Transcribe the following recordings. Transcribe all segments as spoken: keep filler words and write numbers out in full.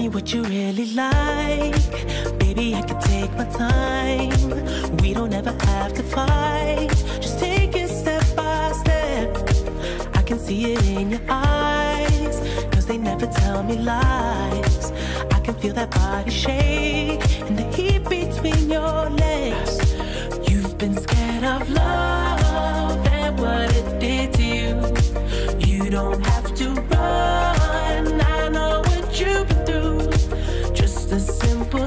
me what you really like. Baby, I can take my time. We don't ever have to fight. Just take it step by step. I can see it in your eyes, cause they never tell me lies. I can feel that body shake and the heat between your legs. You've been scared of love and what it did to you. You don't have to run, I know what you've been through. Just a simple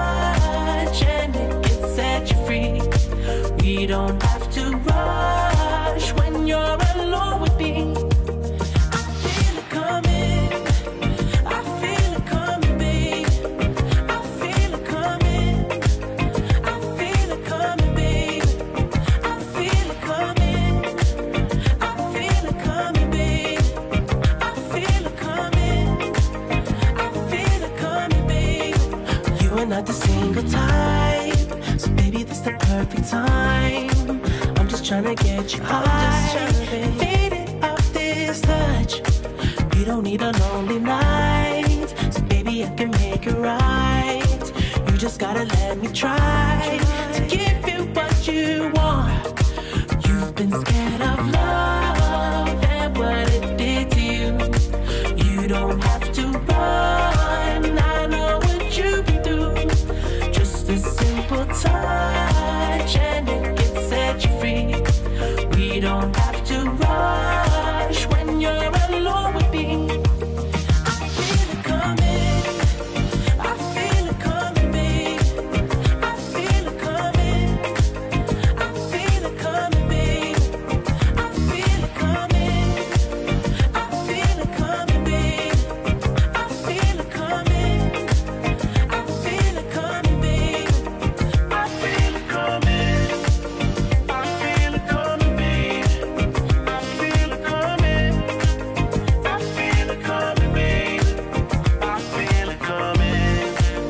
touch and it can set you free. We don't have to rush when you're alone with me. I feel it coming, I feel it coming, babe. I feel it coming, I feel it coming, babe. I feel it coming, I feel it coming, babe. I feel it coming, I feel it coming, babe. You are not the single type, so baby, this the perfect time. I'm just tryna get you high and faded off this touch. You don't need a lonely night, so baby, I can make it right. You just gotta let me try to give you what you want. You've been scared of love and what it did to you. You don't have to run, I know what you've been through. Just a simple touch and it can set you free. We don't have to rush when you're alone with me. I feel it coming, I feel it coming, babe. I feel it coming, I feel it coming, babe. I feel it coming, I feel it coming, babe. I feel it coming, I feel it coming, babe. I feel it coming, I feel it coming, babe. I feel it coming, I feel it coming, babe. I feel it coming,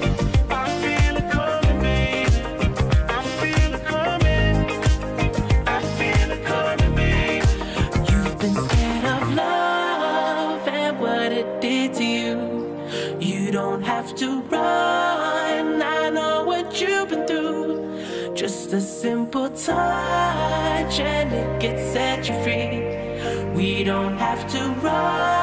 I feel it coming, babe. I feel it coming, I feel it coming, babe. You've been scared of love and what it did to you. You don't have to run, I know what you've been through. Just a simple touch and it can set you free. We don't have to run.